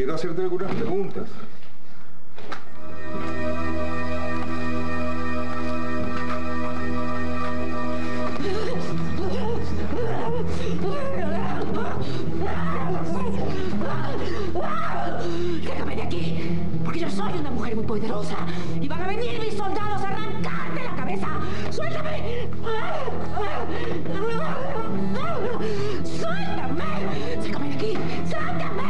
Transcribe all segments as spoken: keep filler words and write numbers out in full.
quiero hacerte algunas preguntas. ¡Sácame de aquí! Porque yo soy una mujer muy poderosa y van a venir mis soldados a arrancarte la cabeza. ¡Suéltame! ¡Suéltame! ¡Sácame de aquí! ¡Sácame!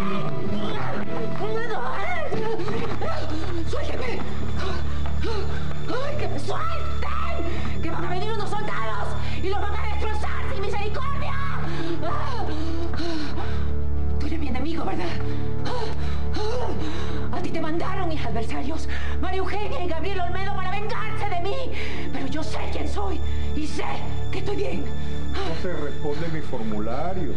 ¡Suéltame! ¡Ay, que me suelten! ¡Que van a venir unos soldados y los van a destrozar sin misericordia! Tú eres mi enemigo, ¿verdad? A ti te mandaron mis adversarios, María Eugenia y Gabriel Olmedo, para vengarse de mí. Pero yo sé quién soy y sé que estoy bien. No se responde mi formulario.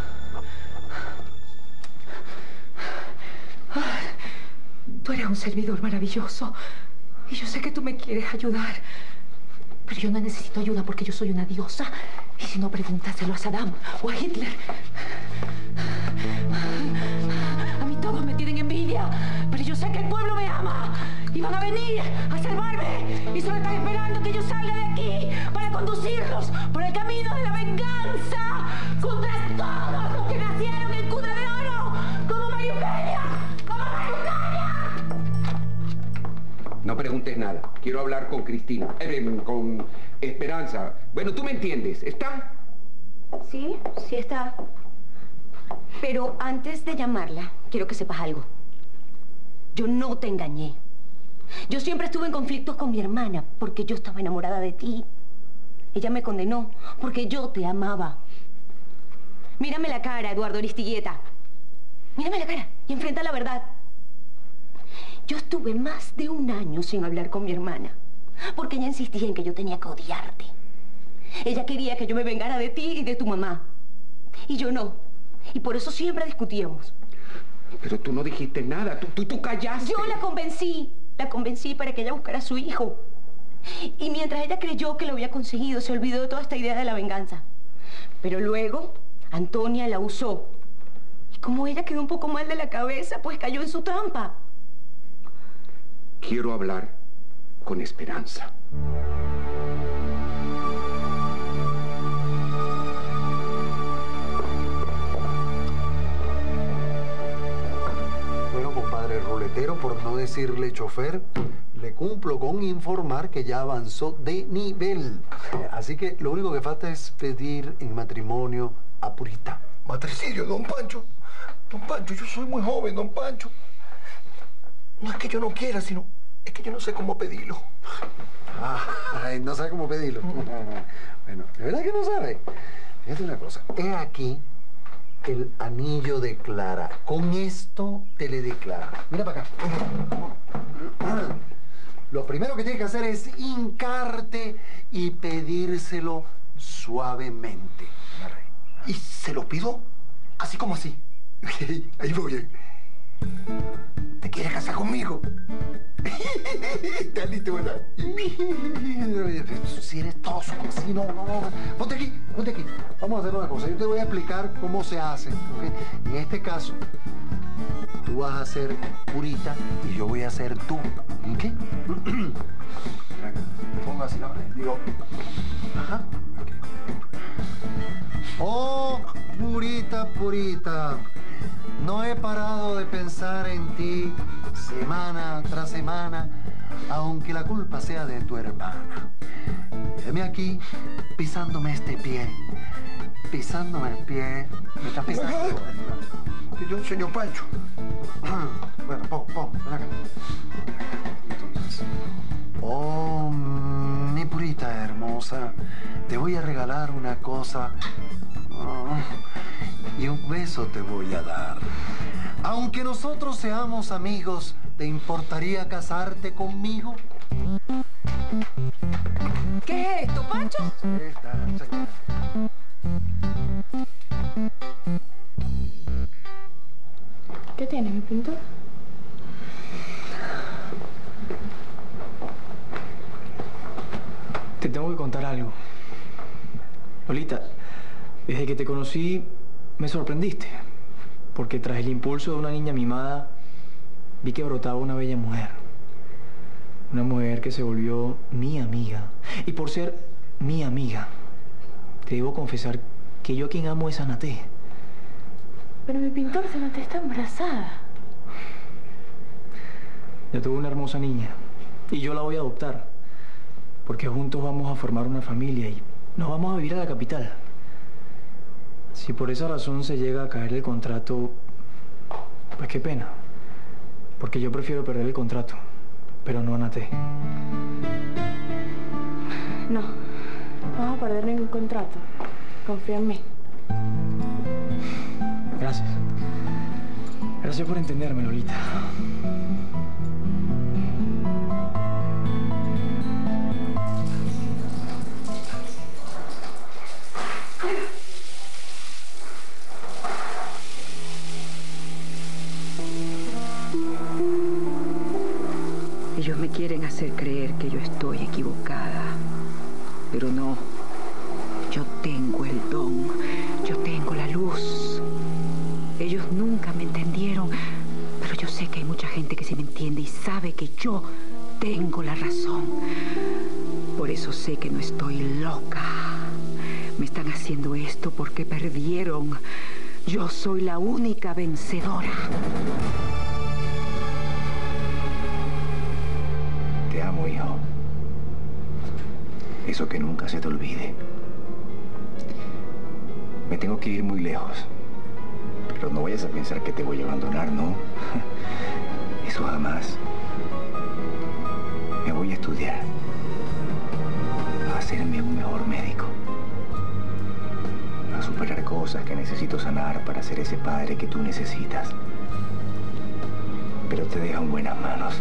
Tú eres un servidor maravilloso y yo sé que tú me quieres ayudar. Pero yo no necesito ayuda porque yo soy una diosa. Y si no, pregúntaselo a Saddam o a Hitler. A mí todos me tienen envidia, pero yo sé que el pueblo me ama. Y van a venir a salvarme. Y solo están esperando que yo salga de aquí para conducirlos por el camino de la venganza contra todos los que nacieron en cuna de oro, como María Eugenia, como María Eugenia. No preguntes nada. Quiero hablar con Cristina, eh, con Esperanza. Bueno, tú me entiendes. ¿Está? Sí, sí está. Pero antes de llamarla, quiero que sepas algo. Yo no te engañé. Yo siempre estuve en conflictos con mi hermana porque yo estaba enamorada de ti. Ella me condenó porque yo te amaba. Mírame la cara, Eduardo Aristigueta. Mírame la cara y enfrenta la verdad. Yo estuve más de un año sin hablar con mi hermana porque ella insistía en que yo tenía que odiarte. Ella quería que yo me vengara de ti y de tu mamá. Y yo no. Y por eso siempre discutíamos. Pero tú no dijiste nada. Tú, tú, tú callaste. Yo la convencí. La convencí para que ella buscara a su hijo. Y mientras ella creyó que lo había conseguido, se olvidó de toda esta idea de la venganza. Pero luego, Antonia la usó. Y como ella quedó un poco mal de la cabeza, pues cayó en su trampa. Quiero hablar con Esperanza. Bueno, compadre ruletero, por no decirle chofer, le cumplo con informar que ya avanzó de nivel. Así que lo único que falta es pedir en matrimonio a Purita. Matricidio, don Pancho. Don Pancho, yo soy muy joven, don Pancho. No es que yo no quiera, sino es que yo no sé cómo pedirlo. Ah, ay, no sabe cómo pedirlo. Bueno, ¿de verdad que no sabe? Fíjate una cosa. He aquí el anillo de Clara. Con esto te le declara. Mira para acá. Lo primero que tienes que hacer es hincarte y pedírselo suavemente. ¿Y se lo pido? Así como así. Ahí voy. ¿Te quieres casar conmigo? Está listo, ¿verdad? Si eres toso, así, no, no, no. Ponte aquí, ponte aquí. Vamos a hacer una cosa. Yo te voy a explicar cómo se hace, ¿okay? En este caso, tú vas a ser Purita y yo voy a ser tú. ¿Ok? Pongo así, ¿no? Digo, ajá. Okay. Oh, Purita, Purita. No he parado de pensar en ti semana tras semana, aunque la culpa sea de tu hermana. Heme aquí pisándome este pie, pisándome el pie. Me está pisando. Que yo enseño Pancho. Bueno, pon, pon, ven acá. Entonces, oh, mi Purita hermosa, te voy a regalar una cosa. Oh, y un beso te voy a dar. Aunque nosotros seamos amigos, ¿te importaría casarte conmigo? ¿Qué es esto, Pancho? Esta, señora. ¿Qué tiene, mi pintor? Te tengo que contar algo. Lolita, desde que te conocí, me sorprendiste. porque tras el impulso de una niña mimada, vi que brotaba una bella mujer. Una mujer que se volvió mi amiga. Y por ser mi amiga, te debo confesar que yo a quien amo es a Naté. Pero mi pintor, si Naté está embarazada. Ya tuve una hermosa niña y yo la voy a adoptar, porque juntos vamos a formar una familia y nos vamos a vivir a la capital. Si por esa razón se llega a caer el contrato, pues qué pena, porque yo prefiero perder el contrato, pero no a Naté. No, no vas a perder ningún contrato. Confía en mí. Gracias. Gracias por entenderme, Lolita. Ellos me quieren hacer creer que yo estoy equivocada, pero no. Yo tengo el don, yo tengo la luz. Ellos nunca me entendieron, pero yo sé que hay mucha gente que sí me entiende y sabe que yo tengo la razón. Por eso sé que no estoy loca. Me están haciendo esto porque perdieron. Yo soy la única vencedora. Te amo, hijo. Eso que nunca se te olvide. Me tengo que ir muy lejos. Pero no vayas a pensar que te voy a abandonar, ¿no? Eso jamás. Me voy a estudiar. A hacerme un mejor médico. A superar cosas que necesito sanar para ser ese padre que tú necesitas. Pero te dejo en buenas manos.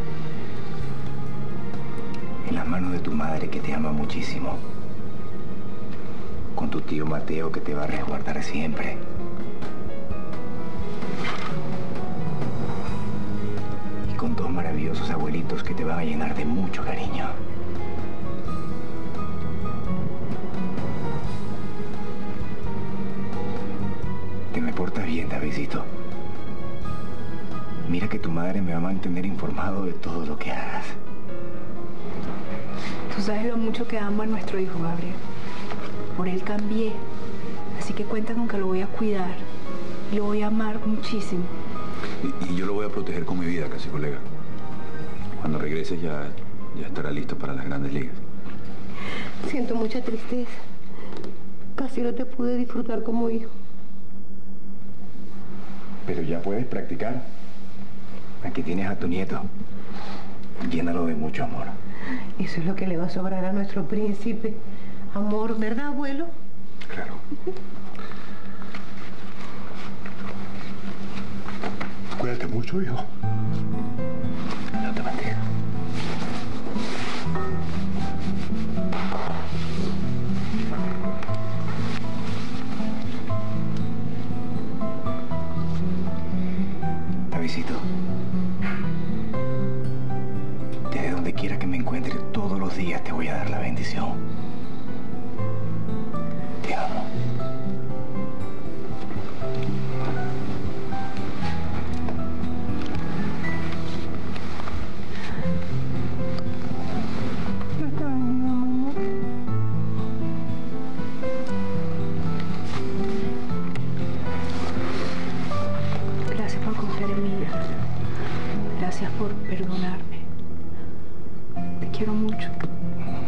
En las manos de tu madre que te ama muchísimo. Con tu tío Mateo que te va a resguardar siempre. Y con dos maravillosos abuelitos que te van a llenar de mucho cariño. Te me portas bien, Davidcito. Mira que tu madre me va a mantener informado de todo lo que hagas. Tú sabes lo mucho que amo a nuestro hijo, Gabriel. Por él cambié. Así que cuenta con que lo voy a cuidar. Y lo voy a amar muchísimo. Y, y yo lo voy a proteger con mi vida, casi colega. Cuando regreses ya, ya estará listo para las grandes ligas. Siento mucha tristeza. Casi no te pude disfrutar como hijo. Pero ya puedes practicar. Aquí tienes a tu nieto. Llénalo de mucho amor. Eso es lo que le va a sobrar a nuestro príncipe. Amor, ¿verdad, abuelo? Claro. Cuídate mucho, hijo. No te mantengas. Davidcito. Desde donde quiera que me encuentre, todos los días te voy a dar la bendición. Te amo. Gracias por confiar en mí. Gracias por perdonarme. Te quiero mucho.